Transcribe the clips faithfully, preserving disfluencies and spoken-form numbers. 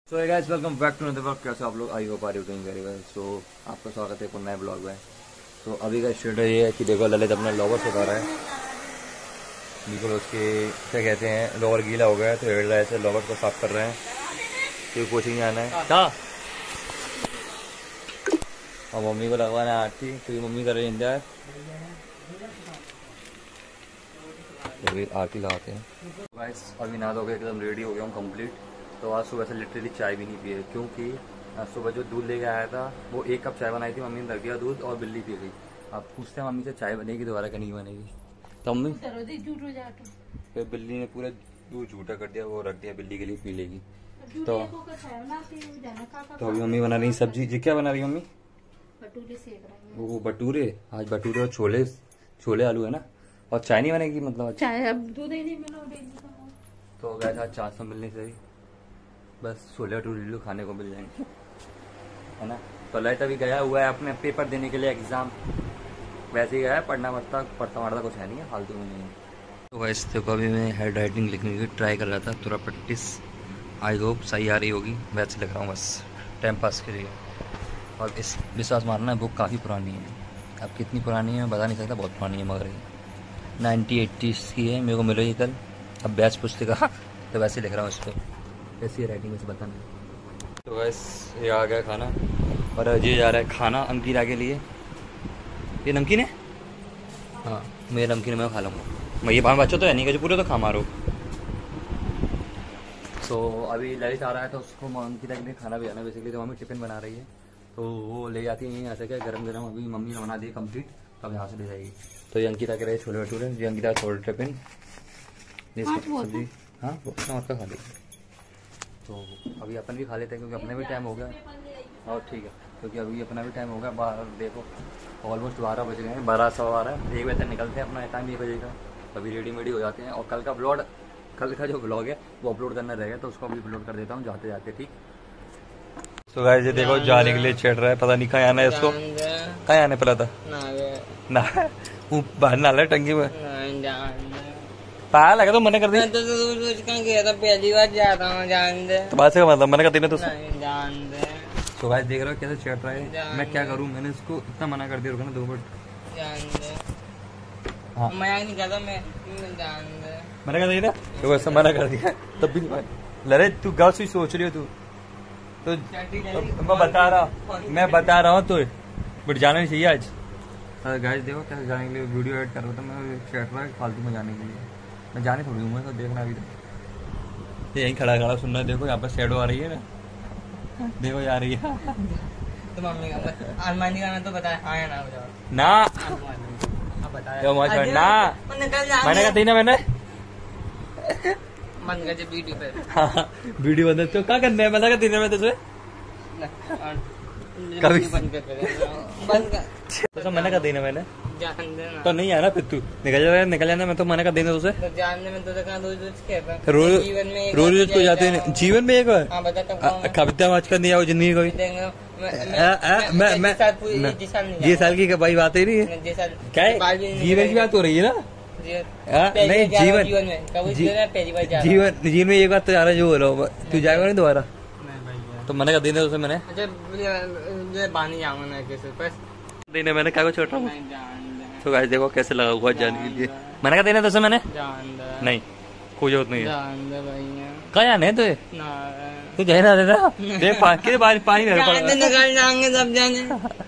So hey guys, welcome back to another vlog. कैसे आप लोग? I hope are you doing very well. So आपका स्वागत है एक नए ब्लॉग में। तो so, अभी का स्टेट ये है कि देखो ललित अपना लोवर सुखा रहा है। बिल्कुल उसके क्या कहते हैं, लोवर गीला हो गया है तो हेड रहा है, ऐसे लोवर को साफ कर रहे हैं। तो कोचिंग जाना है क्या और मम्मी को लगवाना है आरती, क्योंकि मम्मी कर रही है। अभी आरती लगाते हैं। गाइस अभी नहा धो के एकदम रेडी हो गया हूँ कंप्लीट। तो आज सुबह से लिटरली चाय भी नहीं पी है, क्योंकि आज सुबह जो दूध लेके आया था वो एक कप चाय बनाई थी, मम्मी ने रख दिया दूध और बिल्ली पी गई। अब पूछते हैं मम्मी से चाय बनेगी दोबारा क्या नहीं बनेगी, तो मम्मी फिर बिल्ली ने पूरा दूध झूठा कर दिया, वो रख दिया बिल्ली के लिए पी लेगी। तो तो अभी मम्मी बना रही सब्जी। जी क्या बना रही है मम्मी? भटूरे सेक रही है। वो भटूरे, आज भटूरे और छोले छोले आलू है ना। और चाय नहीं बनेगी मतलब? चाय अब दूध ही नहीं मिला। तो गए आज चार सौ मिलने से ही बस छोले भटूरे खाने को मिल जाएंगे, है ना। तो ललित अभी गया हुआ है अपने पेपर देने के लिए एग्जाम। वैसे ही गया है, पढ़ना पड़ता पढ़ता पढ़ता कुछ है नहीं है, फालतू में नहीं है। तो वैसे देखो अभी मैं हैंड राइटिंग लिखने की ट्राई कर रहा था, थोड़ा प्रैक्टिस, आई होप सही आ रही होगी। वैसे लिख रहा हूँ बस टाइम पास के लिए। और इस विश्वास मारना बुक काफ़ी पुरानी है। अब कितनी पुरानी है मैं बता नहीं सकता, बहुत पुरानी है, मगर नाइनटी एट्टीज़ की है। मेरे को मिल रही कल। अब बैच पुस्तिका तो वैसे लिख रहा हूँ इस पर, ऐसी राइटिंग में से बताना। तो बस ये आ गया खाना और ये जा रहा है खाना अंकिरा के लिए। ये नमकीन है, हाँ मेरे नमकीन मैं खा लूँगा। मैं ये पाँच बच्चों तो है नहीं कि पूरे तो खा मारो। तो अभी ललित आ रहा है तो उसको अंकिरा के लिए खाना भी आना बेसिकली। तो मम्मी टिफिन बना रही है तो वो ले जाती है यहाँ से, क्या गरम गरम अभी मम्मी ने बना दी कंप्लीट, तब यहाँ से ले जाएगी। तो ये अंकिता के रहे छोले भटूरे, ये अंकिता छोले टिफिन, ये सब्जी, हाँ और का खा लेगी। तो अभी अपन भी खा लेते हैं क्योंकि अपने भी टाइम हो गया। और ठीक है, क्योंकि अभी अपना भी टाइम हो गया। बाहर देखो ऑलमोस्ट बारह बज गए हैं, बारह सवा बारह, एक बजे तक निकलते हैं, अपना टाइम एक बजे का। अभी रेडी मेडी हो जाते हैं। और कल का ब्लॉग, कल का जो ब्लॉग है वो अपलोड करना रहेगा, तो उसको अभी अपलोड कर देता हूँ जाते जाते, ठीक। तो गाइस ये देखो जाने के लिए चढ़ रहा है, पता नहीं कहाँ आना है इसको, कहाँ आने पड़ा था ना बाहर नाला टंकी में पाया लगा तो मना कर दिया। तो गया था पहली बार जाता हूँ, जान दे। तो बात से मतलब मना कर देना तो जान दे। तो गाइस देख रहे हो कैसे चढ़ रहा है, मैं क्या करूँ, मैंने इसको इतना मना कर दिया, रुका ना दो मिनट। जान दे, हाँ मैं नहीं कहता, मैं जान दे मना कर दिया, तो वैसे मना कर दिया तब भी लड़े। तू गाँव से सोच रही हो तू तो, तो मैं बता रहा मैं बता रहा हूँ तो बट जाना नहीं चाहिए आज। गाइस देखो कैसे जाने के लिए वीडियो एडिट कर रहा था मैं, चढ़ रहा है फालतू में जाने के लिए। मैं जाने थोड़ी हूँ, तो देखना अभी तो यहीं खड़ा खड़ा सुनना। देखो यहाँ पर शैडो आ रही है ना, देखो आ रही है। तो मम्मी का अरमानी का मैं तो बताया हाँ या ना हो जाओ ना बताया ना मैंने कहा थी ना, मैंने बंद कर दे वीडियो पे। हाँ वीडियो बंद तो क्या करना है, मैंने कहा दिन में तुझे कभी बंद कर तो मना कर देना मैंने, जान देना तो नहीं आना फिर तू निकल जाना निकल जाना। मैं तो मना कर देना तुझे, तो जानने में तो कहाँ रोज रोज कहता रोज जीवन में रोज रोज को जाते हैं जीवन में एक बार। हाँ बता कब कविता आज कर नहीं आओ जिंदगी कोई मैं मैं ये साल की भाई बात ही नहीं है, क्या है जीवन की बात हो रही है ना। नहीं जीवन जीवन जीवन में एक बात तो जा रहा है, जो बोलो तू जाएगा नहीं दोबारा, तो मैंने कर देना उसे। मैंने बानी जाऊंगा कैसे देने मैंने क्या को छोटा हूँ। तो गाइस देखो कैसे लगा हुआ जाने के लिए, मैंने कहा देना तो मैंने नहीं, कोई जरूरत नहीं है। कहाँ जाने तो तू जाए ना देना, देख पानी पानी पानी जाएंगे सब जाने।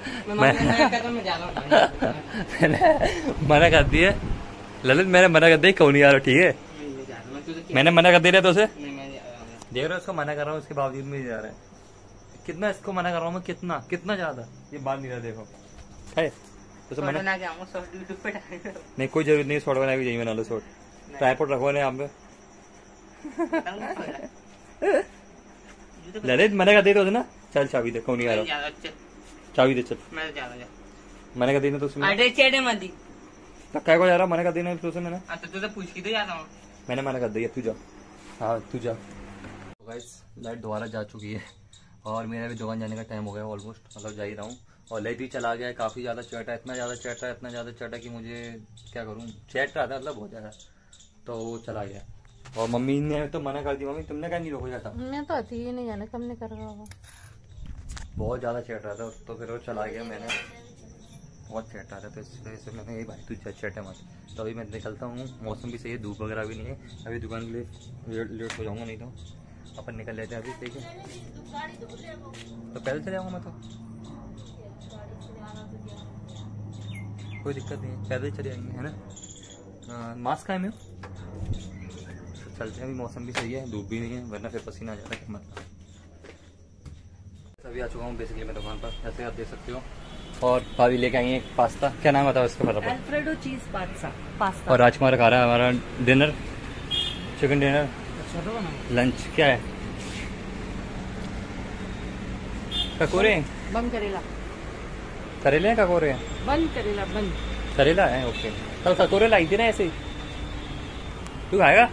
मना कर दिया ललित, मैंने मना कर दिया क्यों नहीं आ रहा, ठीक है मैंने मना कर दिया तो उसे देख रहे हो, उसको मना कर रहा हूँ उसके बावजूद में जा रहा है। कितना इसको मना कर रहा हूँ मैं, कितना कितना ज्यादा ये बात नहीं रहा। देखो है तो मना नहीं, कोई जरूरत नहीं शॉर्ट बना के जाइए, बना लो शॉर्ट, ट्राइपॉड रखो ना यहाँ पे। ललित मना कर दे तो ना, चल चाबी दे, कौन नहीं आ रहा, चाबी दे चल। मैंने कर देना तो क्या को जा रहा, मैंने कर देना तो उसे मैंने तुझे पूछ के तो जाता हूँ, मैंने मना कर दिया, तू जा। हाँ तू जा। गाइस लाइट दोबारा जा चुकी है और मेरा भी दुकान जाने का टाइम हो गया ऑलमोस्ट, मतलब जा ही रहा हूँ। और लाइट भी चला गया है, काफ़ी ज़्यादा चटा, इतना ज़्यादा चटा इतना ज़्यादा चटा कि मुझे क्या करूँ, चैट रहा था मतलब बहुत ज़्यादा, तो वो चला गया। और मम्मी ने तो मना कर दी। मम्मी तुमने क्या नहीं रोका जाता? मैं तो आती ही नहीं, जाने कब नहीं कर रहा होगा। बहुत ज़्यादा चेट रहा था तो फिर वो चला गया। मैंने बहुत चेट रहा था तो इस वजह से मैंने यही भाई तू चेटे मत। तो अभी मैं निकलता हूँ, मौसम भी सही है, धूप वगैरह भी नहीं है। अभी दुकान के लिए लेट लेट हो जाऊँगा, नहीं तो अपन निकल लेते हैं अभी। ठीक है तो पैदल चले जाऊँगा मैं तो, कोई दिक्कत नहीं है, पैदल चले जाएंगे है ना। मास्क का है मैं तो चलते हैं। अभी मौसम भी सही है, धूप भी नहीं है, वरना फिर पसीना आ जाता है मतलब। अभी आ चुका हूँ बेसिकली मैं दुकान पर, जैसे आप देख सकते हो। और भाभी लेके आई है पास्ता, क्या नाम बताओ इसका फटाफट? अल्फ्रेडो चीज पास्ता पास्ता। और राजकुमार खा रहा है हमारा डिनर, चिकन डिनर। लंच क्या है? ककोरे बंद करेला, करेले हैं ककोरे हैं? बंद करेला बंद करेला है ओके। कल ककोरे लाई थी ना ऐसे ही, तू खाएगा?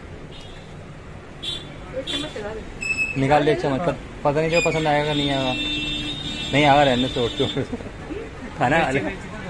निकाल ले एक चम्मच, पता नहीं क्या पसंद आएगा नहीं आएगा। नहीं आएगा, रहने से उठ के खाना अलग।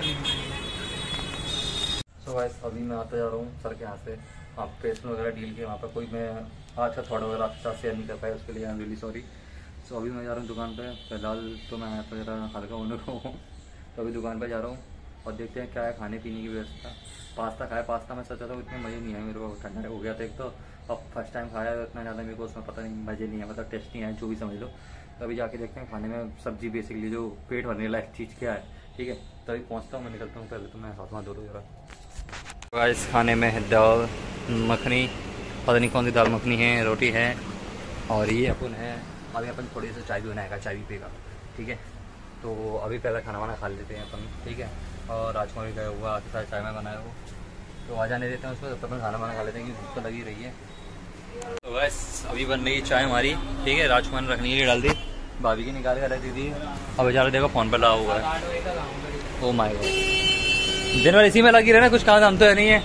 सो गाइस अभी मैं आता जा रहा हूँ सर के यहाँ से, वहाँ पेस्ट वगैरह डील के वहाँ पर कोई मैं आज का थोड़ा वगैरह आपके साथ शेयर नहीं कर पाया, उसके लिए I am really sorry. So अभी मैं जा रहा हूँ दुकान पे। फिलहाल तो मैं आया था जरा हल्का होने को हूँ, तो अभी दुकान पे जा रहा हूँ और देखते हैं क्या है खाने पीने की व्यवस्था। पास्ता खाया, पास्ता मैं सोचा था इतने मज़े नहीं आए मेरे को, ठंडा हो गया था एक तो, अब फर्स्ट टाइम खाया तो इतना ज़्यादा मेरे को उसमें पता नहीं, मज़े नहीं है मतलब टेस्ट नहीं आया, जो भी समझ लो। तो अभी जाके देखते हैं खाने में सब्जी बेसिकली जो पेट भरने लायक चीज़ क्या है। ठीक है तो अभी पहुँचता हूँ, मैं निकलता हूँ। पहले तो मैं हाथ में धो दूँ जरा। गाइस खाने में है दाल मखनी, पता नहीं कौन सी दाल मखनी है, रोटी है और ये अपन है। अभी अपन थोड़ी सी चाय भी बनाएगा, चाय भी पिएगा। ठीक है तो अभी पहले खाना वाना खा लेते हैं अपन। ठीक है और राजकुमार भी गया हुआ आते साथ चाय में बनाया वो, तो आ जाने देते हैं उसको, तब तक खाना वाना खा लेते हैं क्योंकि भूख तो लगी रही है। तो बस अभी बन रही चाय हमारी। ठीक है राजकुमार ने रखने के लिए डाल दी, भाभी की निकाल कर रख दी थी। अब बेचारा देखो फ़ोन पर लगा हुआ है। ओ माय गॉड, दिन भर इसी में लगी रहे ना, कुछ काम धाम तो है नहीं है,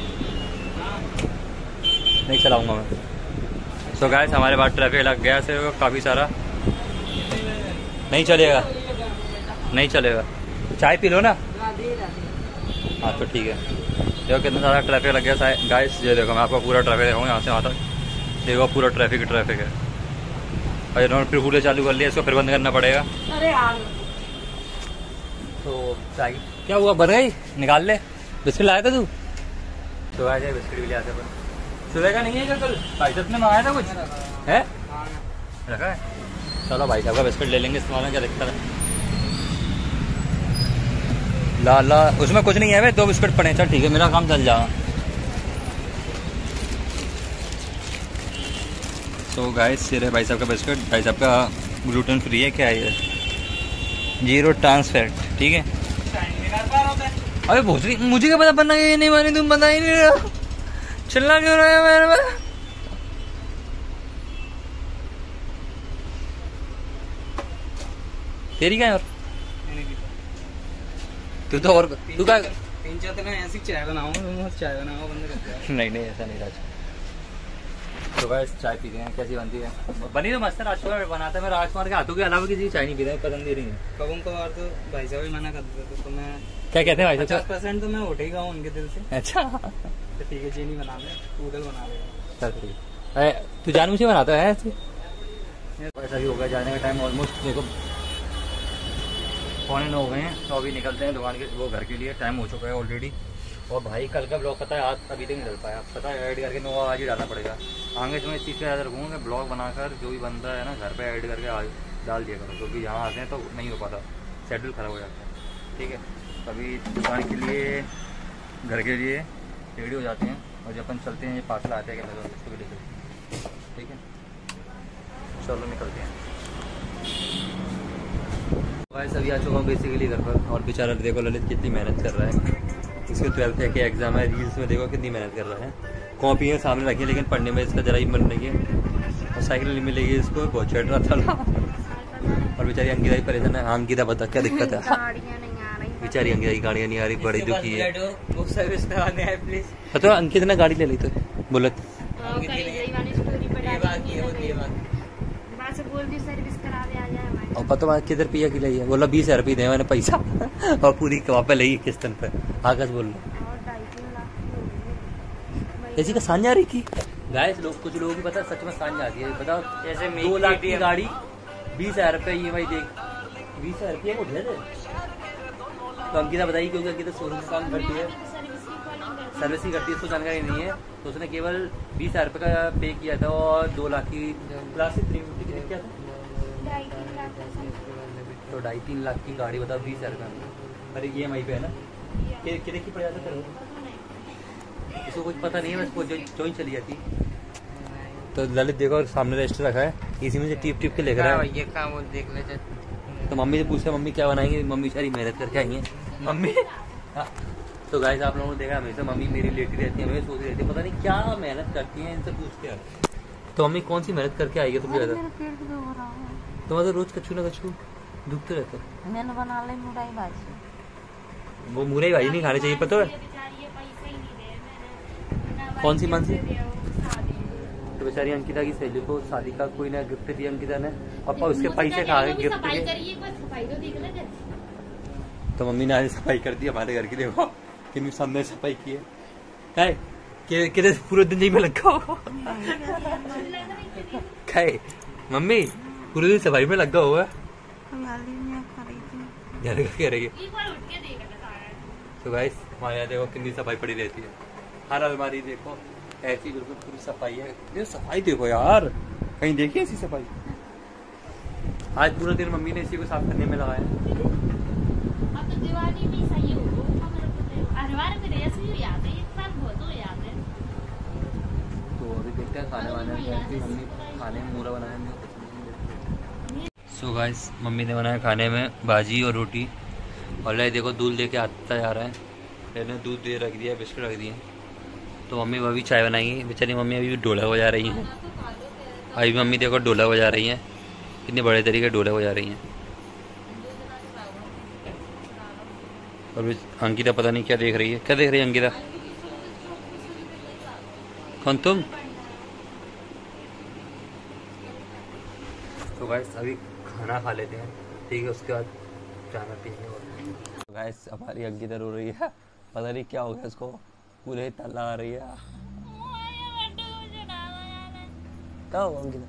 नहीं चलाऊंगा मैं। सो गाइस हमारे पास ट्रैफिक लग गया से काफ़ी सारा, नहीं चलेगा नहीं चलेगा। चाय पी लो ना। हाँ तो ठीक है। देखो कितना सारा ट्रैफिक लग गया गाइस, ये देखो मैं आपको पूरा ट्रैफिक देखूँगा यहाँ से वहाँ तक। देखो पूरा ट्रैफिक ट्रैफिक है और इन्होंने फिर पूरे चालू कर लिया, इसको फिर बंद करना पड़ेगा। अरे यार तो चाय क्या हुआ, बन गई? निकाल ले। बिस्किट लाया था तू? तो आ जाए बिस्किट भी ले आते अपन। सुबह का नहीं है क्या कल भाई साहब ने मंगाया था कुछ है? रखा है, चलो भाई साहब का बिस्किट ले लेंगे, इस्तेमाल में क्या दिक्कत है। ला ला उसमें कुछ नहीं है भाई, दो बिस्किट पड़े, चल ठीक है मेरा काम चल जाएगा। तो गाइस ये रहे भाई साहब का बिस्किट, भाई साहब का ग्लूटेन फ्री है, क्या है ये, जीरो ट्रांस फैट। ठीक है अरे भोसड़ी मुझे क्या पता बनना, ये नहीं मानी तुम बता ही नहीं रहे, चिल्ला क्यों रहे हो मेरे में? तेरी क्या है? और तू तो और तू क्या तीन चार दिन ऐसी चाय बनाऊंगा, चाय बनाऊंगा बंद कर नहीं नहीं ऐसा नहीं राज। तो गाइस चाय पीते हैं, कैसी बनती है? बनी तो मस्त है, राजकुमार बनाता है। मैं राजकुमार के हाथों के अलावा किसी की चाय नहीं पीता है, पसंद ही नहीं है। कबूम को और तो भाई साहब भी मना कर देते तो मैं क्या कहते हैं भाई साहब? पचास परसेंट तो मैं उठेगा उनके दिल से। अच्छा तो ठीक है चीनी बना ले, नूडल बना लेगा। चल ठीक है, तू जान मुझे बनाता है ऐसे? ऐसा भी होगा, जाने का टाइम ऑलमोस्ट देखो पौने नौ हो गए हैं, तो अभी निकलते हैं दुकान के वो घर के लिए, टाइम हो चुका है ऑलरेडी। और भाई कल का ब्लॉग पता है आज अभी तक नहीं चल पाया, पता है ऐड करके नौ आज ही डालना पड़ेगा। आगे से मैं इस चीज़ का याद रखूँगा कि ब्लॉग बनाकर जो भी बनता है ना घर पे ऐड करके डाल दिया करो, क्योंकि यहाँ आते हैं तो नहीं हो पाता, शेड्यूल ख़राब हो जाता है। ठीक है अभी दुकान के लिए घर के लिए रेडी हो जाते हैं और जब अपन चलते हैं ये पार्सल आते हैं क्या उसको भी लेकर। ठीक है चलो निकलते हैं। वैसे अभी आ चुका हूँ बेसिकली घर पर और बेचारा देखो ललित कितनी मेहनत कर रहा है, इसके ट्वेल्थ के एग्जाम है, रील्स में देखो कितनी मेहनत कर रहा है। कॉपी है सामने रखी है लेकिन पढ़ने में इसका जरा ही मन नहीं है, और साइकिल नहीं मिलेगी इसको, बहुत चढ़ रहा था ना। और बेचारी अंकिता ही परेशान है। हाँ अंकिता बता क्या दिक्कत है? बेचारी अंकिता की गाड़ियाँ नहीं आ रही, बड़ी दुखी है। सर्विस करवाने आए प्लीज। तो अंकित ने गाड़ी ले ली तो बुलेट, और पता किधर पिया की ली है, बोला बीस हजार रुपये दे मैंने पैसा और पूरी वहाँ पे ली किस्तन पे। आकाश बोल रहा ऐसी का सान्या रही की गाइस लोग कुछ लोगों की पता है सच में कान जाती है। बताओ जैसे दो लाख की गाड़ी बीस हजार रुपये ई एम आई देख, बीस हजार रुपये वो ढेर है। तो अंकिता बताइए क्योंकि अंकिता शोरूम में काम करती है, सर्विसिंग करती है, उसको जानकारी नहीं है। तो उसने केवल बीस हजार रुपये का पे किया था और दो लाख की क्लासिक थ्री फिफ्टी की क्या था, तो ढाई तीन लाख की गाड़ी बताओ बीस हजार रुपये अरे ई एम आई पे है ना, कितने की पड़ जाता करो, इसको कुछ पता नहीं है, बस वो ज्वाइन चली जाती। तो ललित देखो सामने रजिस्टर रखा है, इसी में से टिप टिप के लेकर आया। ये काम वो देख ले। तो मम्मी से पूछा मम्मी क्या बनाएंगे, मम्मी सारी मेहनत करके आई है मम्मी। हाँ। तो गाइस आप लोगों ने देखा हमेशा मम्मी मेरी लेटी रहती है, हमेशा सोती रहती है, पता नहीं क्या मेहनत करती है, इनसे पूछते हैं। तो मम्मी कौन सी मेहनत करके आएगी तुम ज्यादा? तुम्हारा तो रोज कछू ना कछू दुखते रहते। मैंने बना ली मुरई भाजी। वो मुरई भाजी नहीं खानी चाहिए, पता है कौन सी मानसी? तो बेचारी अंकिता की सहेली को शादी का कोई ना गिफ्ट दिया अंकिता ने, पापा उसके पैसे खा गए गिफ्ट के। तो मम्मी ने आज सफाई कर दी हमारे घर की, देखो कितनी सामने सफाई की है, है? कि, कि पूरे दिन यही में लगा होगा मम्मी पूरे दिन सफाई में लगा हुआ है। क्या रहेगी? तो गाइस हमारे यहाँ देखो कितनी सफाई पड़ी रहती है, हर अलमारी देखो ऐसी बिल्कुल पूरी सफाई है। ये सफाई देखो यार, कहीं देखी ऐसी सफाई? आज पूरा दिन मम्मी ने इसी को साफ करने में लगाया। तो अभी देखते हैं खाने वाने में, मम्मी खाने में मूरा बनाया। सो गाइस मम्मी ने बनाया खाने में भाजी और रोटी, और लाइक देखो दूध लेके आता जा रहा है, मैंने दूध दे रख दिया, बिस्कुट रख दिए। तो मम्मी अभी चाय बनाएंगी, बेचारी मम्मी अभी भी ढोलक बजा रही हैं। अभी मम्मी देखो ढोलक बजा रही हैं, कितने बड़े तरीके ढोलक बजा रही हैं। और अंकिता पता नहीं क्या देख रही है, क्या देख रही है अंकिता? कौन तुम? तो गाइस अभी खाना खा लेते हैं, ठीक है, उसके बाद जाना पीने। और तो गाइस हमारी अंकिता रो रही है, पता नहीं क्या हो गया उसको, पूरे तल्ला आ रही है। क्या हुआ अंकिता?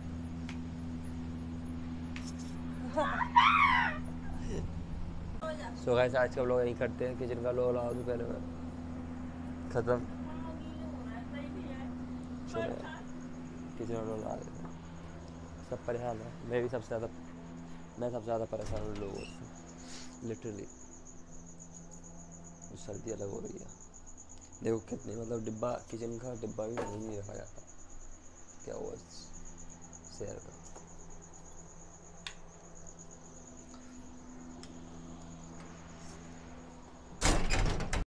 सो गाइस आज का व्लॉग यहीं करते हैं, किचन का व्लॉग लगा दूं पहले मैं खत्म, चलो किचन व्लॉग लगा देते हैं। सब परेशान है, मैं भी सबसे ज़्यादा मैं सबसे ज़्यादा परेशान हूँ लोगों से, लिटरली। सर्दी अलग हो रही है, देखो कितने मतलब डिब्बा, किचन का डिब्बा भी नहीं रखा जाता, क्या हुआ शेयर